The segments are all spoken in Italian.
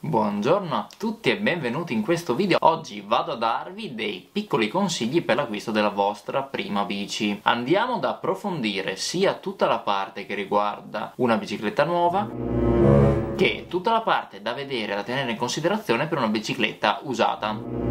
Buongiorno a tutti e benvenuti in questo video. Oggi vado a darvi dei piccoli consigli per l'acquisto della vostra prima bici. Andiamo ad approfondire sia tutta la parte che riguarda una bicicletta nuova che tutta la parte da vedere e da tenere in considerazione per una bicicletta usata.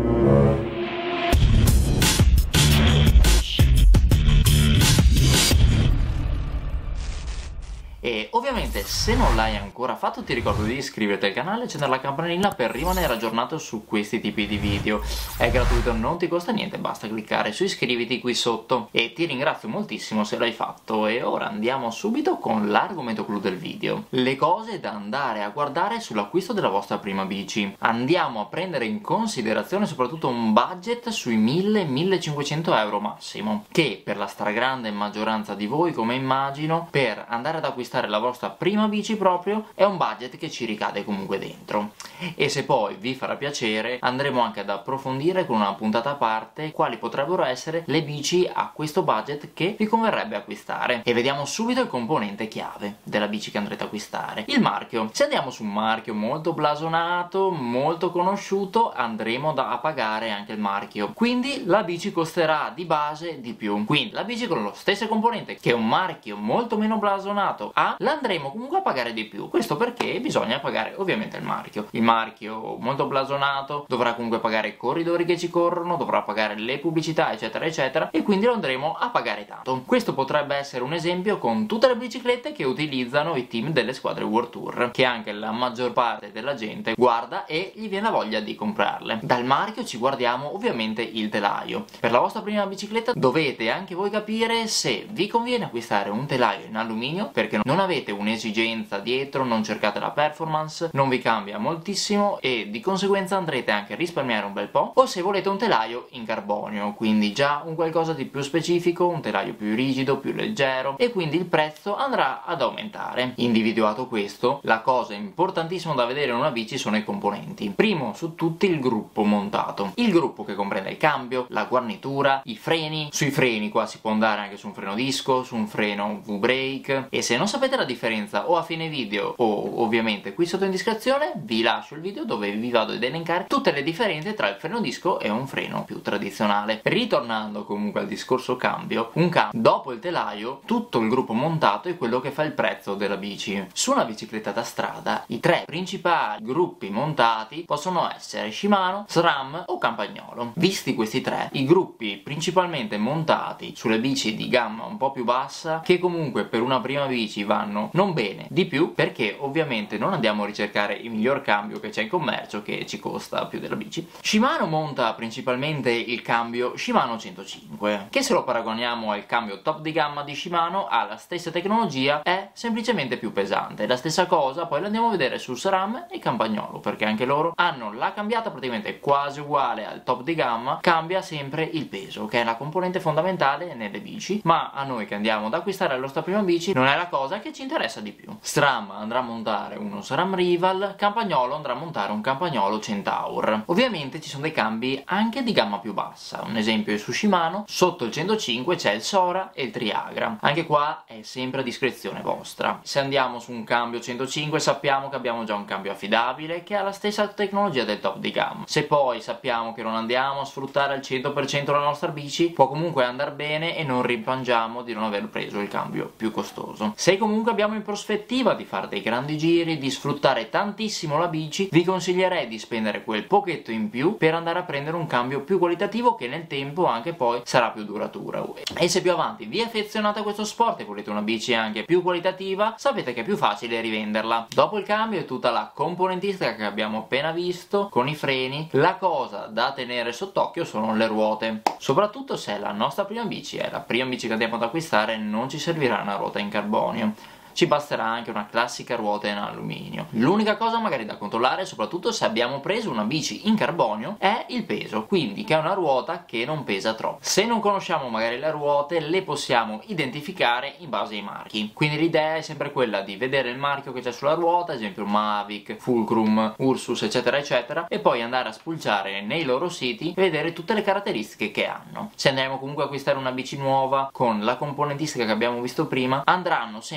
E ovviamente se non l'hai ancora fatto ti ricordo di iscriverti al canale e accendere la campanella per rimanere aggiornato su questi tipi di video. È gratuito, non ti costa niente, basta cliccare su iscriviti qui sotto e ti ringrazio moltissimo se l'hai fatto. E ora andiamo subito con l'argomento clou del video: le cose da andare a guardare sull'acquisto della vostra prima bici. Andiamo a prendere in considerazione soprattutto un budget sui 1000-1500 euro massimo, che per la stragrande maggioranza di voi, come immagino, per andare ad acquistare la vostra prima bici proprio è un budget che ci ricade comunque dentro. E se poi vi farà piacere andremo anche ad approfondire con una puntata a parte quali potrebbero essere le bici a questo budget che vi converrebbe acquistare. E vediamo subito il componente chiave della bici che andrete a acquistare: il marchio. Se andiamo su un marchio molto blasonato, molto conosciuto, andremo a pagare anche il marchio, quindi la bici costerà di base di più. Quindi la bici con lo stesso componente che un marchio molto meno blasonato l'andremo comunque a pagare di più. Questo perché bisogna pagare ovviamente il marchio. Il marchio molto blasonato dovrà comunque pagare i corridori che ci corrono, dovrà pagare le pubblicità eccetera eccetera, e quindi lo andremo a pagare tanto. Questo potrebbe essere un esempio con tutte le biciclette che utilizzano i team delle squadre World Tour, che anche la maggior parte della gente guarda e gli viene la voglia di comprarle. Dal marchio ci guardiamo ovviamente il telaio. Per la vostra prima bicicletta dovete anche voi capire se vi conviene acquistare un telaio in alluminio, perché non avete un'esigenza dietro, non cercate la performance, non vi cambia moltissimo e di conseguenza andrete anche a risparmiare un bel po', o se volete un telaio in carbonio, quindi già un qualcosa di più specifico, un telaio più rigido, più leggero, e quindi il prezzo andrà ad aumentare. Individuato questo, la cosa importantissima da vedere in una bici sono i componenti. Primo su tutti il gruppo montato, il gruppo che comprende il cambio, la guarnitura, i freni. Sui freni qua si può andare anche su un freno disco, su un freno V-brake, e se non sapete la differenza o a fine video o ovviamente qui sotto in descrizione vi lascio il video dove vi vado ad elencare tutte le differenze tra il freno disco e un freno più tradizionale. Ritornando comunque al discorso cambio, un cambio dopo il telaio, tutto il gruppo montato è quello che fa il prezzo della bici. Su una bicicletta da strada i tre principali gruppi montati possono essere Shimano, SRAM o Campagnolo. Visti questi tre, i gruppi principalmente montati sulle bici di gamma un po' più bassa, che comunque per una prima bici vanno non bene di più, perché ovviamente non andiamo a ricercare il miglior cambio che c'è in commercio che ci costa più della bici. Shimano monta principalmente il cambio Shimano 105, che se lo paragoniamo al cambio top di gamma di Shimano ha la stessa tecnologia, è semplicemente più pesante. La stessa cosa poi la andiamo a vedere su SRAM e Campagnolo, perché anche loro hanno la cambiata praticamente quasi uguale al top di gamma, cambia sempre il peso, che è la componente fondamentale nelle bici, ma a noi che andiamo ad acquistare la nostra prima bici non è la cosa che ci interessa di più. SRAM andrà a montare uno SRAM Rival, Campagnolo andrà a montare un Campagnolo Centaur. Ovviamente ci sono dei cambi anche di gamma più bassa, un esempio è su Shimano, sotto il 105 c'è il Sora e il Triagra. Anche qua è sempre a discrezione vostra. Se andiamo su un cambio 105 sappiamo che abbiamo già un cambio affidabile che ha la stessa tecnologia del top di gamma. Se poi sappiamo che non andiamo a sfruttare al 100% la nostra bici, può comunque andare bene e non rimpiangiamo di non aver preso il cambio più costoso. Se comunque abbiamo in prospettiva di fare dei grandi giri, di sfruttare tantissimo la bici, vi consiglierei di spendere quel pochetto in più per andare a prendere un cambio più qualitativo che nel tempo anche poi sarà più duratura. E se più avanti vi affezionate a questo sport e volete una bici anche più qualitativa, sapete che è più facile rivenderla. Dopo il cambio è tutta la componentistica che abbiamo appena visto con i freni. La cosa da tenere sott'occhio sono le ruote, soprattutto se la nostra prima bici è la prima bici che andiamo ad acquistare, non ci servirà una ruota in carbonio. ci basterà anche una classica ruota in alluminio. L'unica cosa magari da controllare, soprattutto se abbiamo preso una bici in carbonio, è il peso, quindi che è una ruota che non pesa troppo. Se non conosciamo magari le ruote, le possiamo identificare in base ai marchi, quindi l'idea è sempre quella di vedere il marchio che c'è sulla ruota, ad esempio Mavic, Fulcrum, Ursus eccetera eccetera, e poi andare a spulciare nei loro siti e vedere tutte le caratteristiche che hanno. Se andiamo comunque a acquistare una bici nuova con la componentistica che abbiamo visto prima, andranno sempre a mettere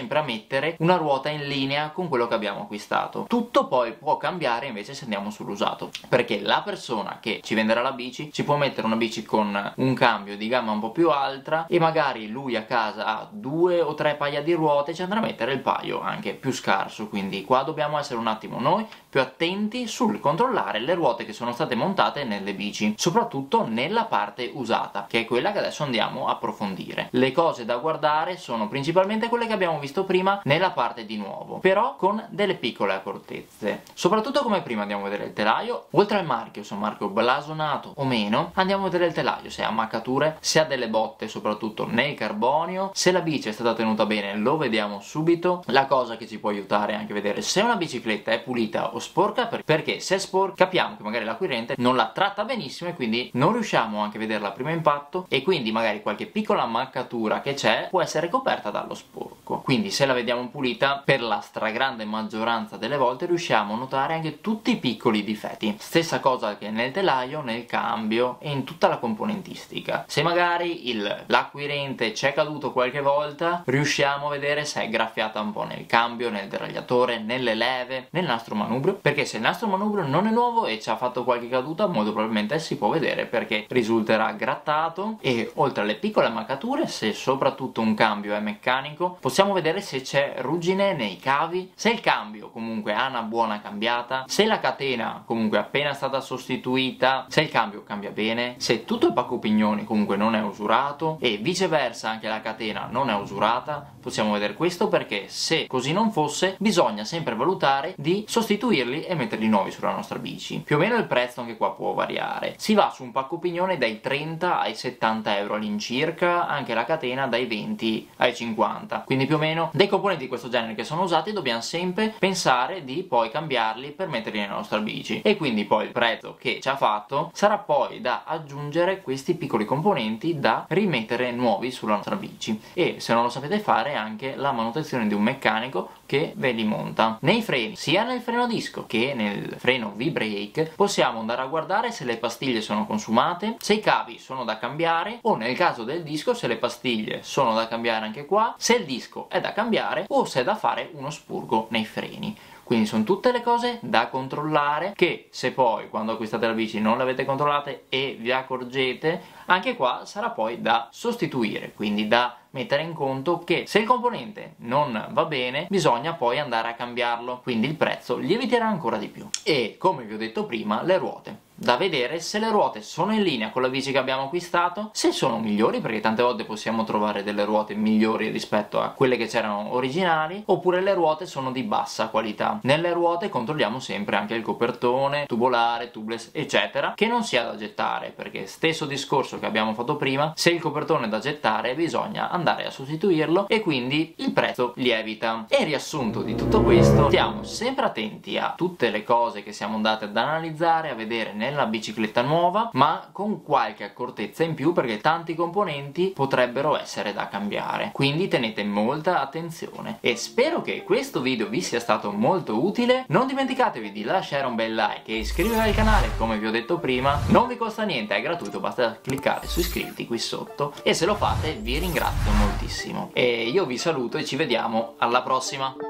mettere una ruota in linea con quello che abbiamo acquistato. Tutto poi può cambiare invece se andiamo sull'usato, perché la persona che ci venderà la bici ci può mettere una bici con un cambio di gamma un po' più alta e magari lui a casa ha 2 o 3 paia di ruote e ci andrà a mettere il paio anche più scarso. Quindi qua dobbiamo essere un attimo noi più attenti sul controllare le ruote che sono state montate nelle bici, soprattutto nella parte usata, che è quella che adesso andiamo a approfondire. Le cose da guardare sono principalmente quelle che abbiamo visto prima nella parte di nuovo, però con delle piccole accortezze. Soprattutto come prima andiamo a vedere il telaio, oltre al marchio, se è un marchio blasonato o meno, andiamo a vedere il telaio, se ha ammaccature, se ha delle botte soprattutto nel carbonio, se la bici è stata tenuta bene lo vediamo subito. La cosa che ci può aiutare è anche vedere se una bicicletta è pulita o sporca, perché se è sporca capiamo che magari l'acquirente non la tratta benissimo e quindi non riusciamo anche a vederla a primo impatto, e quindi magari qualche piccola ammaccatura che c'è può essere coperta dallo sporco. Quindi se la vediamo pulita, per la stragrande maggioranza delle volte riusciamo a notare anche tutti i piccoli difetti. Stessa cosa che nel telaio, nel cambio e in tutta la componentistica. Se magari l'acquirente c'è caduto qualche volta, riusciamo a vedere se è graffiata un po' nel cambio, nel deragliatore, nelle leve, nel nastro manubrio, perché se il nastro manubrio non è nuovo e ci ha fatto qualche caduta, molto probabilmente si può vedere perché risulterà grattato. E oltre alle piccole ammaccature, se soprattutto un cambio è meccanico, possiamo vedere se c'è ruggine nei cavi, se il cambio comunque ha una buona cambiata, se la catena comunque è appena stata sostituita, se il cambio cambia bene, se tutto il pacco pignoni comunque non è usurato e viceversa anche la catena non è usurata. Possiamo vedere questo perché se così non fosse bisogna sempre valutare di sostituirli e metterli nuovi sulla nostra bici. Più o meno il prezzo anche qua può variare, si va su un pacco pignone dai 30 ai 70 euro all'incirca, anche la catena dai 20 ai 50, quindi più o meno dei componenti di questo genere che sono usati dobbiamo sempre pensare di poi cambiarli per metterli nella nostra bici, e quindi poi il prezzo che ci ha fatto sarà poi da aggiungere questi piccoli componenti da rimettere nuovi sulla nostra bici. E se non lo sapete fare, anche la manutenzione di un meccanico che ve li monta. Nei freni, sia nel freno disco che nel freno V-brake, possiamo andare a guardare se le pastiglie sono consumate, se i cavi sono da cambiare, o nel caso del disco se le pastiglie sono da cambiare anche qua, se il disco è da cambiare o se è da fare uno spurgo nei freni. Quindi sono tutte le cose da controllare che, se poi quando acquistate la bici non le avete controllate e vi accorgete, anche qua sarà poi da sostituire, quindi da mettere in conto che se il componente non va bene bisogna poi andare a cambiarlo, quindi il prezzo lieviterà ancora di più. E come vi ho detto prima, le ruote, da vedere se le ruote sono in linea con la bici che abbiamo acquistato, se sono migliori, perché tante volte possiamo trovare delle ruote migliori rispetto a quelle che c'erano originali, oppure le ruote sono di bassa qualità. Nelle ruote controlliamo sempre anche il copertone, tubolare, tubeless eccetera, che non sia da gettare, perché stesso discorso che abbiamo fatto prima, se il copertone è da gettare bisogna andare a sostituirlo e quindi il prezzo lievita. E riassunto di tutto questo, stiamo sempre attenti a tutte le cose che siamo andati ad analizzare, a vedere nella bicicletta nuova, ma con qualche accortezza in più, perché tanti componenti potrebbero essere da cambiare, quindi tenete molta attenzione. E spero che questo video vi sia stato molto utile. Non dimenticatevi di lasciare un bel like e iscrivervi al canale, come vi ho detto prima, non vi costa niente, è gratuito, basta cliccare su iscriviti qui sotto, e se lo fate vi ringrazio moltissimo. E io vi saluto e ci vediamo alla prossima.